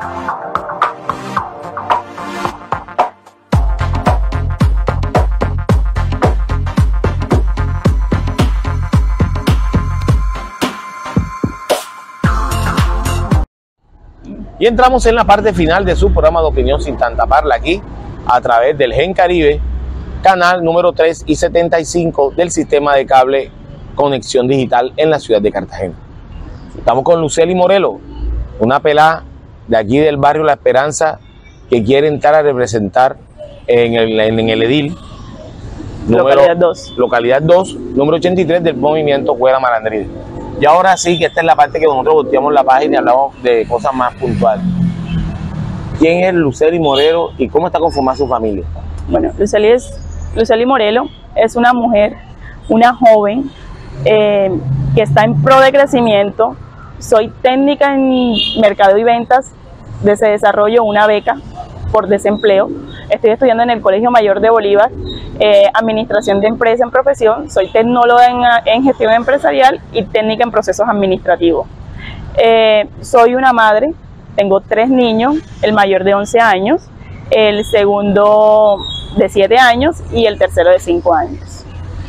Y entramos en la parte final de su programa de opinión sin tanta parla aquí a través del Gen Caribe, canal número 3 y 75 del sistema de cable Conexión Digital en la ciudad de Cartagena. Estamos con Lucely Morelo, una pelada de aquí del barrio La Esperanza que quiere entrar a representar en el edil localidad 2, número 83 del movimiento Fuera Malandrines. Y ahora sí que esta es la parte que nosotros volteamos la página y hablamos de cosas más puntuales. ¿Quién es Lucely Morelo y cómo está conformada su familia? Bueno, Lucely Morelo es una mujer, una joven que está en pro de crecimiento. Soy técnica en mercado y ventas, se desarrollo una beca por desempleo. Estoy estudiando en el Colegio Mayor de Bolívar, administración de empresa en profesión. Soy tecnóloga en gestión empresarial y técnica en procesos administrativos. Soy una madre, tengo 3 niños, el mayor de 11 años, el segundo de 7 años y el tercero de 5 años.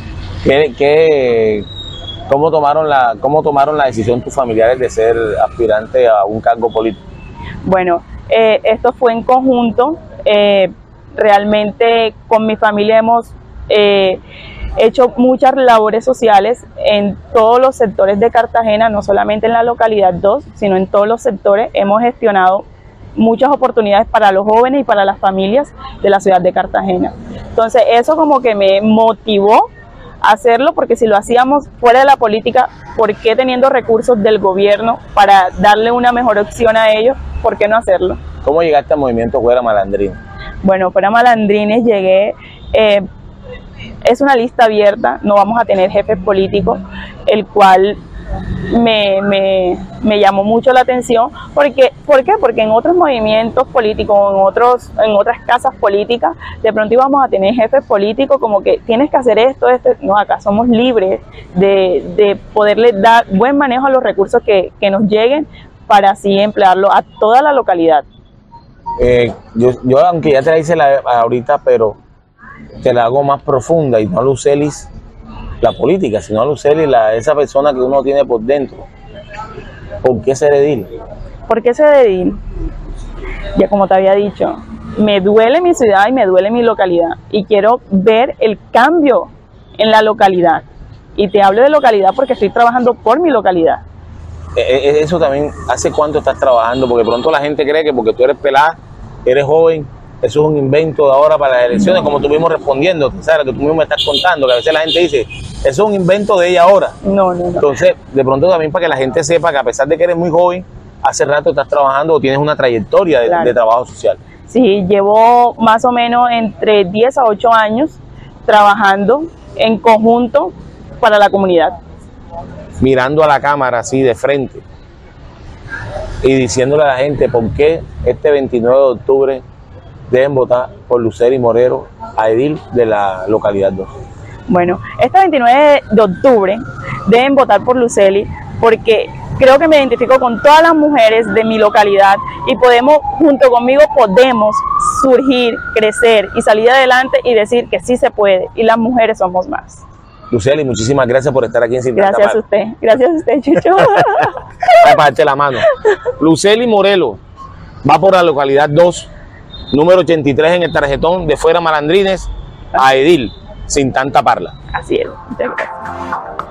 ¿Cómo tomaron la decisión tus familiares de ser aspirante a un cargo político? Bueno, esto fue en conjunto. Realmente con mi familia hemos hecho muchas labores sociales en todos los sectores de Cartagena, no solamente en la localidad 2, sino en todos los sectores. Hemos gestionado muchas oportunidades para los jóvenes y para las familias de la ciudad de Cartagena. Entonces eso como que me motivó a hacerlo, porque si lo hacíamos fuera de la política, ¿por qué teniendo recursos del gobierno para darle una mejor opción a ellos? ¿Por qué no hacerlo? ¿Cómo llegaste al movimiento Fuera Malandrines? Bueno, Fuera Malandrines llegué, es una lista abierta, no vamos a tener jefes políticos, el cual me llamó mucho la atención. ¿Por qué? Porque en otros movimientos políticos, en otras casas políticas, de pronto íbamos a tener jefes políticos como que tienes que hacer esto. No, acá somos libres de poderle dar buen manejo a los recursos que nos lleguen para así emplearlo a toda la localidad. Yo aunque ya te la hice ahorita, pero te la hago más profunda, y no a Lucely la política, sino a Lucely esa persona que uno tiene por dentro. ¿Por qué ser edil? ¿Por qué ser edil? Ya como te había dicho, me duele mi ciudad y me duele mi localidad, y quiero ver el cambio en la localidad. Y te hablo de localidad porque estoy trabajando por mi localidad. Eso también, ¿hace cuánto estás trabajando? Porque pronto la gente cree que porque tú eres pelada, eres joven, eso es un invento de ahora para las elecciones, como tú mismo respondiendo, ¿sabes? Lo que tú mismo me estás contando, que a veces la gente dice, eso es un invento de ella ahora. No. Entonces, de pronto también para que la gente sepa que a pesar de que eres muy joven, hace rato estás trabajando o tienes una trayectoria de trabajo social. Sí, llevo más o menos entre 10 a 8 años trabajando en conjunto para la comunidad. Mirando a la cámara así de frente y diciéndole a la gente por qué este 29 de octubre deben votar por Lucely Morelo a edil de la localidad 2. Bueno, este 29 de octubre deben votar por Lucely porque creo que me identifico con todas las mujeres de mi localidad y junto conmigo podemos surgir, crecer y salir adelante y decir que sí se puede, y las mujeres somos más. Lucely, muchísimas gracias por estar aquí en Sin Tanta Parla. Gracias a usted, Chucho. Para darte la mano. Lucely Morelo va por la localidad 2, número 83 en el tarjetón de Fuera Malandrines, a edil Sin Tanta Parla. Así es. Muchas gracias.